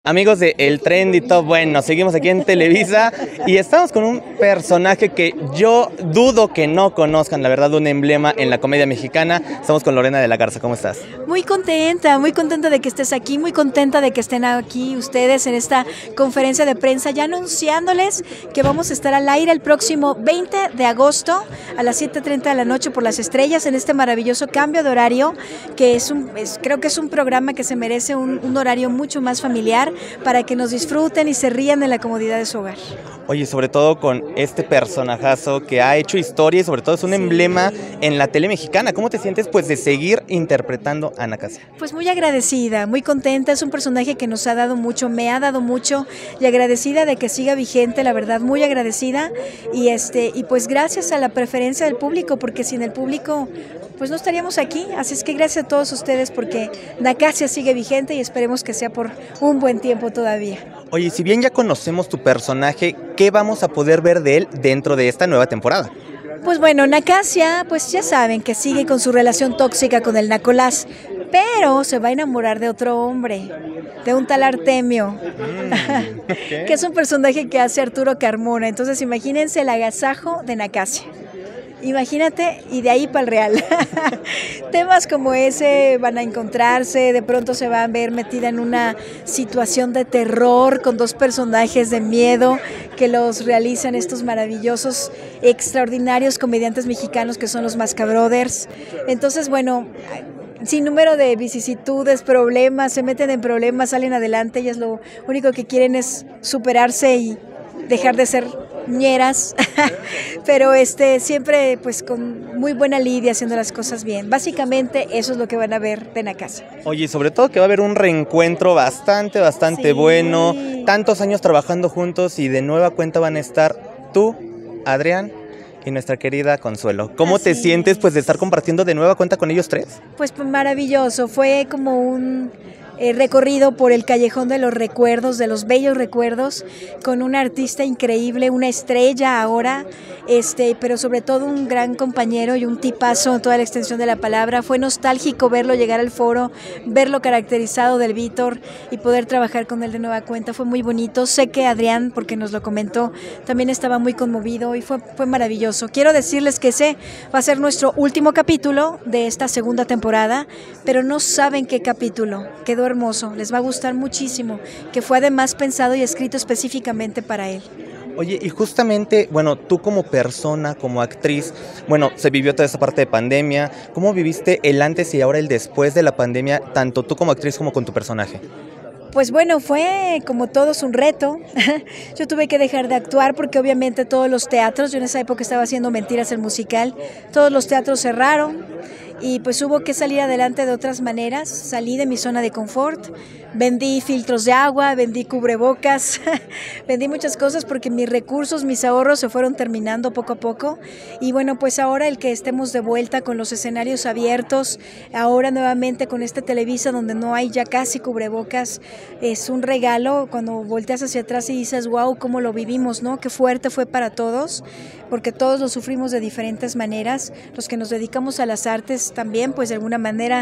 Amigos de El Trendy Top, bueno, seguimos aquí en Televisa y estamos con un personaje que yo dudo que no conozcan, la verdad, un emblema en la comedia mexicana. Estamos con Lorena de la Garza, ¿cómo estás? Muy contenta de que estés aquí, muy contenta de que estén aquí ustedes en esta conferencia de prensa, ya anunciándoles que vamos a estar al aire el próximo 20 de agosto a las 7:30 de la noche por Las Estrellas en este maravilloso cambio de horario, que creo que es un programa que se merece un horario mucho más familiar, para que nos disfruten y se rían en la comodidad de su hogar. Oye, sobre todo con este personajazo que ha hecho historia y sobre todo es un emblema en la tele mexicana. ¿Cómo te sientes pues de seguir interpretando a Ana Casia? Pues muy agradecida, muy contenta, es un personaje que nos ha dado mucho, me ha dado mucho y agradecida de que siga vigente, la verdad, muy agradecida y pues gracias a la preferencia del público, porque sin el público pues no estaríamos aquí, así es que gracias a todos ustedes porque Ana Casia sigue vigente y esperemos que sea por un buen tiempo todavía. Oye, si bien ya conocemos tu personaje, ¿qué vamos a poder ver de él dentro de esta nueva temporada? Pues bueno, Ana Casia, pues ya saben que sigue con su relación tóxica con el Nacolás, pero se va a enamorar de otro hombre, de un tal Artemio, Okay. que es un personaje que hace Arturo Carmona. Entonces imagínense el agasajo de Ana Casia. Imagínate, y de ahí para el real. Temas como ese van a encontrarse, de pronto se va a ver metida en una situación de terror con dos personajes de miedo que los realizan estos maravillosos, extraordinarios comediantes mexicanos que son los Mascabrothers. Entonces, bueno, sin número de vicisitudes, problemas, se meten en problemas, salen adelante, ellas lo único que quieren es superarse y dejar de ser ñeras, pero siempre pues con muy buena lidia, haciendo las cosas bien. Básicamente eso es lo que van a ver de Ana Casia. Oye, sobre todo que va a haber un reencuentro bastante Sí. bueno, tantos años trabajando juntos y de nueva cuenta van a estar tú, Adrián y nuestra querida Consuelo. ¿Cómo te sientes pues de estar compartiendo de nueva cuenta con ellos tres? Pues maravilloso, fue como un recorrido por el callejón de los recuerdos, de los bellos recuerdos, con un artista increíble, una estrella ahora, pero sobre todo un gran compañero y un tipazo en toda la extensión de la palabra. Fue nostálgico verlo llegar al foro, verlo caracterizado del Vítor y poder trabajar con él de nueva cuenta. Fue muy bonito. Sé que Adrián, porque nos lo comentó, también estaba muy conmovido y fue maravilloso. Quiero decirles que ese va a ser nuestro último capítulo de esta segunda temporada, pero no saben qué capítulo. Quedó hermoso, les va a gustar muchísimo, que fue además pensado y escrito específicamente para él. Oye, y justamente, bueno, tú como persona, como actriz, bueno, se vivió toda esta parte de pandemia. ¿Cómo viviste el antes y ahora el después de la pandemia, tanto tú como actriz como con tu personaje? Pues bueno, fue como todos un reto. Yo tuve que dejar de actuar porque obviamente todos los teatros, yo en esa época estaba haciendo Mentiras el musical, todos los teatros cerraron y pues hubo que salir adelante de otras maneras. Salí de mi zona de confort, vendí filtros de agua, vendí cubrebocas, vendí muchas cosas porque mis recursos, mis ahorros se fueron terminando poco a poco. Y bueno, pues ahora el que estemos de vuelta con los escenarios abiertos, ahora nuevamente con este Televisa donde no hay ya casi cubrebocas, es un regalo cuando volteas hacia atrás y dices, wow, cómo lo vivimos, ¿no? Qué fuerte fue para todos, porque todos lo sufrimos de diferentes maneras. Los que nos dedicamos a las artes también, pues de alguna manera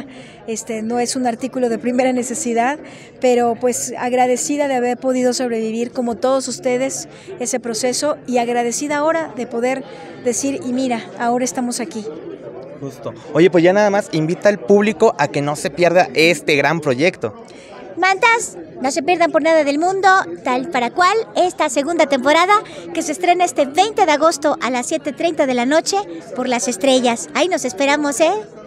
no es un artículo de primera necesidad, pero pues agradecida de haber podido sobrevivir como todos ustedes ese proceso y agradecida ahora de poder decir, y mira, ahora estamos aquí. Justo. Oye, pues ya nada más invita al público a que no se pierda este gran proyecto. Mantas, no se pierdan por nada del mundo, tal para cual, esta segunda temporada que se estrena este 20 de agosto a las 7:30 de la noche por Las Estrellas. Ahí nos esperamos, ¿eh?